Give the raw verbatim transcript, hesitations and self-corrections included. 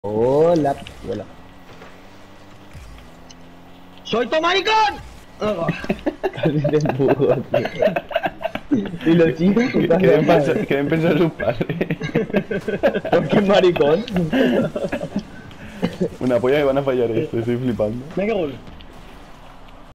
Hola, hola. ¡Soy tu maricón! Casi te empujo, tío. Y los chicos Que, putas que de deben pensar, madre. que deben pensar sus padres. ¿Por qué maricón? Una polla que van a fallar esto, estoy flipando. Venga, gol.